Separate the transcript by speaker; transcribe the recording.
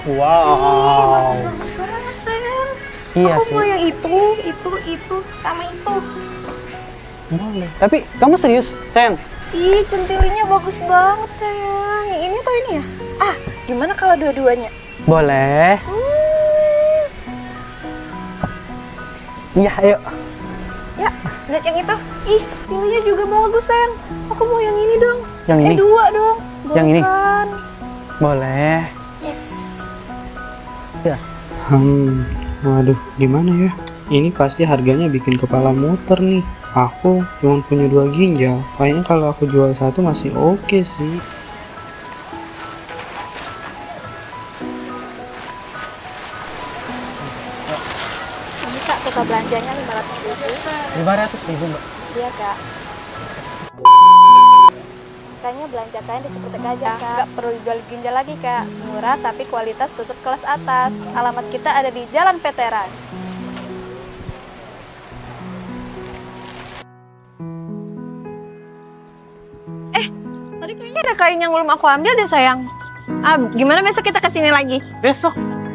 Speaker 1: Wow.
Speaker 2: Bagus banget sayang.
Speaker 1: Iya
Speaker 2: Aku
Speaker 1: sih.
Speaker 2: mau yang itu, sama itu.
Speaker 1: Boleh. Tapi kamu serius, sayang?
Speaker 2: Ih, centilinya bagus banget sayang. Yang ini atau ini ya? Ah, gimana kalau dua-duanya?
Speaker 1: Boleh. Iya, ayo.
Speaker 2: Ya, lihat yang itu. Ih, ininya juga bagus sayang. Aku mau yang ini dong.
Speaker 1: Yang ini?
Speaker 2: Dua dong. Boleh
Speaker 1: Yang ini?
Speaker 2: kan?
Speaker 1: Boleh.
Speaker 2: Yes.
Speaker 1: Ya.
Speaker 3: Waduh, gimana ya? Ini pasti harganya bikin kepala muter nih. Aku cuma punya 2 ginjal. Kayaknya kalau aku jual satu masih oke sih.
Speaker 2: Ini kak, total belanjanya 500.000.
Speaker 1: 500.000, Mbak.
Speaker 2: Iya kak. Makanya belanja kain di Sepertek aja kak. Nggak perlu jual ginjal lagi kak. Murah tapi kualitas tetap kelas atas. Alamat kita ada di Jalan Veteran. Tadi kayaknya ada kain yang belum aku ambil deh sayang. Ah, gimana besok kita kesini lagi?
Speaker 1: Besok?